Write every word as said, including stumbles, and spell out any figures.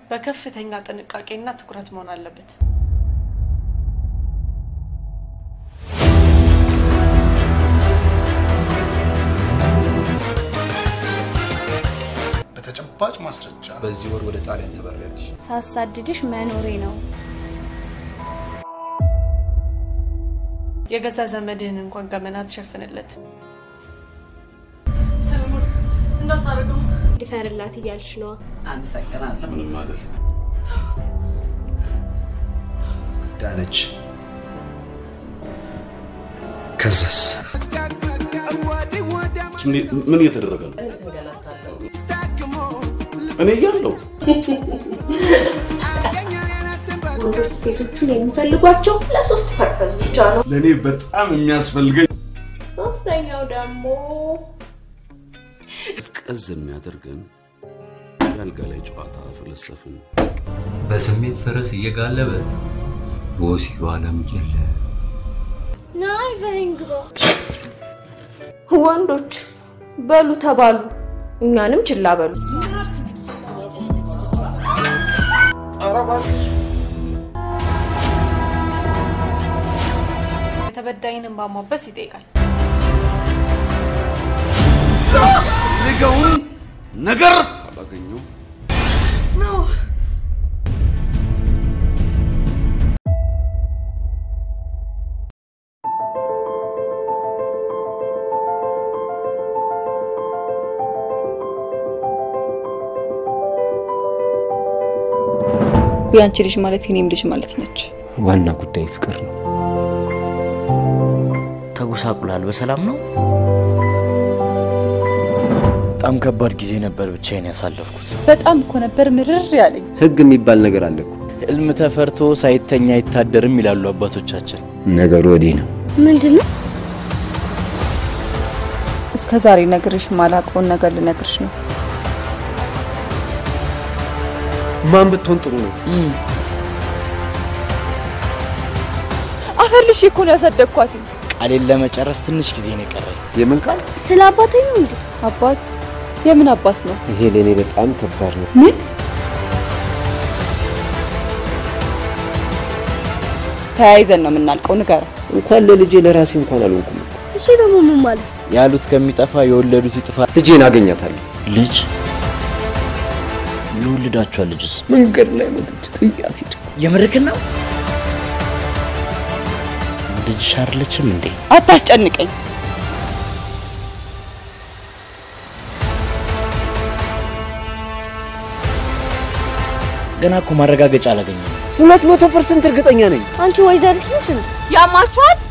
በከፍተኛ ጥንቃቄና ትኩረት መሆን አለበት በተጨባጭ ማስረጃ በዚህ ወር ወደ ጣሊያን ተበረረች ሳሳድድሽ መኖሬ ነው የገዛ ዘመድህን እንኳን ገመና ተሸፍነለት ሰለሞን እንዳታረገው ድፈርላት ይያልሽ ነው አንሰከራለሁ ምን ማለት ዳነች ከዛስ ምን እየተደረገ ነው እኔ ያለው ወንዶች ሴቶቹን የሚፈልጓቸው ለሶስት ፐርፐዝ ብቻ ነው ለኔ በጣም የሚያስፈልገኝ ሶስተኛው ደግሞ እስከዝ የሚያደርገን ያልጋ ላይ ጨዋታ ፍልስፍን በስሜት ፈረስ እየጋለበ ወሲብ ዓለም ጀለ ናይ ዘንግሮ ወንዶች በሉ ተባሉ እኛንም ችላ በሉ አራባሽ ተበዳይንም ማሞበስ ይጠይቃል ልገውን ነገር አላገኘው ነው ያንቺ ልጅ ማለት የኔም ልጅ ማለት ነች ዋና ጉዳይ ፍቅር ነው ተጉሳቁላል በሰላም ነው በጣም ከባድ ጊዜ ነበር ብቻዬን ያሳለፍኩት በጣም እኮ ነበር ምርር ያለኝ ህግ የሚባል ነገር አለኩ ህልም ተፈርቶ ሳይተኛ ይታደርም ይላሉ አባቶቻችን ነገሩ ወዲህ ነው ምንድነው እስከ ዛሬ ነገርሽ ማላቆን ነገር ልነግርሽ ነው ማን ብትሆን ጥሩ ነው አፈርልሽ እኮ ነው ያሳደግኳት ቃሌን ለመጨረስ ትንሽ ጊዜ ነው የቀረኝ የምን ቃል ስለ አባቴ ነው እንዴ አባት የምን አባት ነው ይሄ ለኔ በጣም ከባድ ነው ምን ታይዘን ነው የምናልቀው ንገር እንኳን ለልጄ ለራሴ እንኳን አልሆንኩም እሺ ደግሞ ምን ማለት ያሉት ከሚጠፋ የወለዱት ይጥፋ ልጄን አገኛታለሁ ልጅ ይወልዳቸዋል ልጅስ መንገድ ላይ መጥቼ ጥያት ሂድ የምርክን ነው ልጅ ሻርለችም እንዴ አታስጨንቀኝ ገና እኮ ማረጋገጫ አላገኘም ሁለት መቶ ፐርሰንት እርግጠኛ ነኝ አንቺ ወይዘሪት ነሽ እንዴ ያማችኋል